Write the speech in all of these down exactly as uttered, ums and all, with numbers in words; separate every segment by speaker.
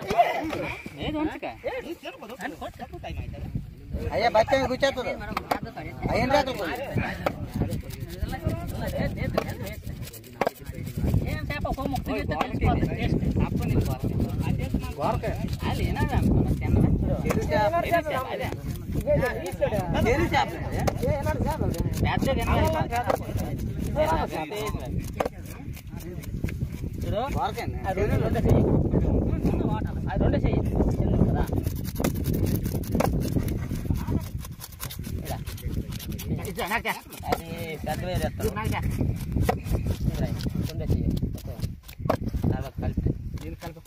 Speaker 1: అయ్యా బచ్చ కూర్చోతుంది అయ్యేం రాదు
Speaker 2: రెండు చెయ్యి కదా అది పెద్ద వేరే రెండు చెయ్యి కలిపి దీన్ని కలిపి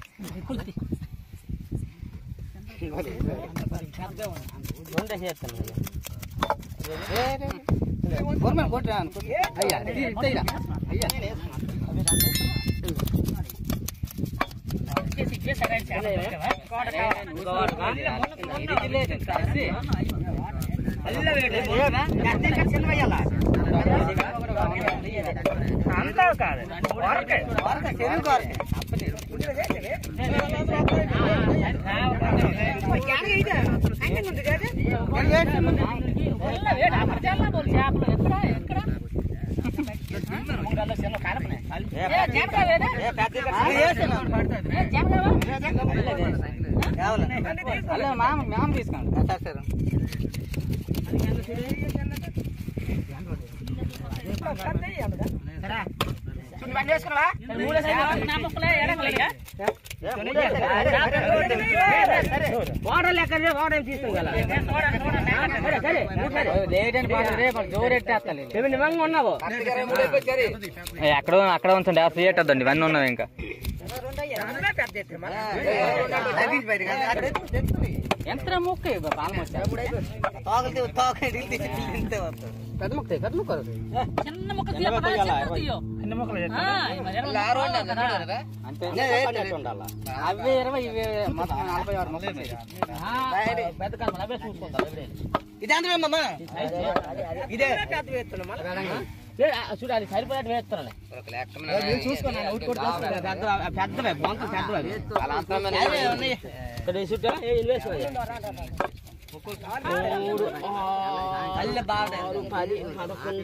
Speaker 2: రెండు చేస్తాను గవర్నమెంట్ కొట్టరా అయ్యా అయ్యా అంతా కాదు మామ తీసుకోండి ఉన్నావు అక్కడ అక్కడ ఉంచండి ఫ్రీ అట్టద్దండి ఇవన్నీ ఉన్నావు ఇంకా ఎంత ముక్క పెద్ద ముక్క పెద్ద ముక్క చిన్న ముక్క అవే ఇరవై ఇవే నలభై ఆరు పెద్ద కాలం అవే చూసుకుంటారు ఇదే ఇదే చూడు అది సరిపోయేట్టు వేస్తున్నాను పెద్దవే బొంత పెద్దవి ఇక్కడ చుట్టా మూడు ఆరు పది పదకొండు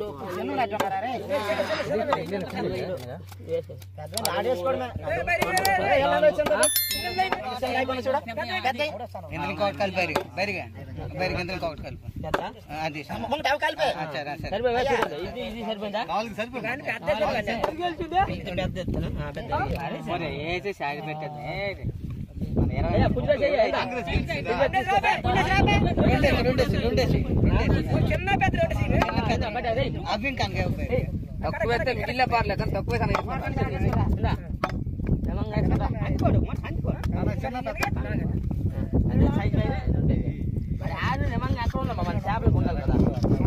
Speaker 1: కలిపారు బరిగా బరిగా ఇంకొకటి కలిపి అది
Speaker 2: ఇది సరిపోయిందా వేసి సాగి పెట్టేది తక్కువ మిడిల్ పర్లేదు కానీ తక్కువ ఎక్కడ ఉన్నా మన చేపలు ఉండాలి కదా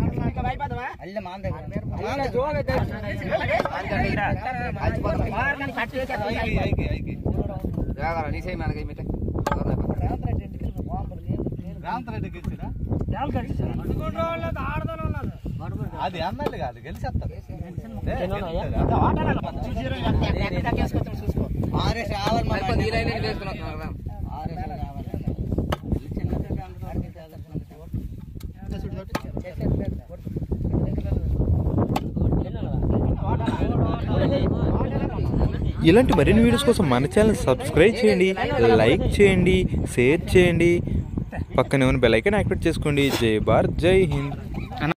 Speaker 1: అది ఎమ్మెల్యే కాదు గెలిచేస్తారు
Speaker 3: ఇలాంటి మరిన్ని వీడియోస్ కోసం మన ఛానల్ సబ్స్క్రైబ్ చేయండి, లైక్ చేయండి, షేర్ చేయండి, పక్కనే ఉన్న బెల్ ఐకాన్ యాక్టివేట్ చేసుకోండి. జై భారత్, జై హింద్.